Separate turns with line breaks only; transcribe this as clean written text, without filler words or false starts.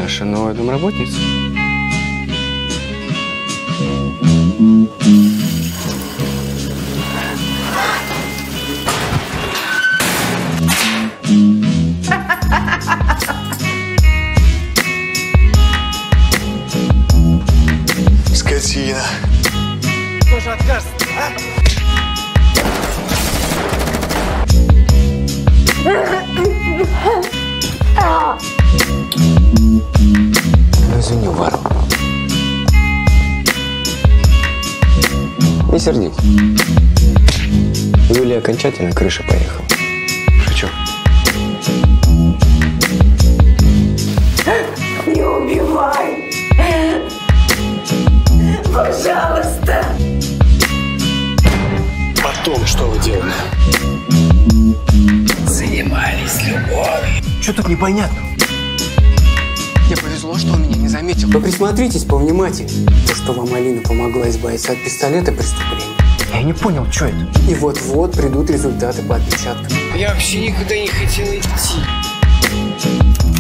ваша новая домработница?
Скотина.
Тоже откажется, а?
Ну, извини, Варя. Не сердись. Юлия окончательно крыша поехала. Шучу.
Не убивай! Пожалуйста!
Потом что вы делали?
Занимались любовью.
Что тут непонятно?
Мне повезло, что он меня не заметил. Вы присмотритесь повнимательнее. То, что вам Алина помогла избавиться от пистолета, преступление.
Я не понял, что это?
И вот-вот придут результаты по отпечаткам.
Я вообще никуда не хотел идти.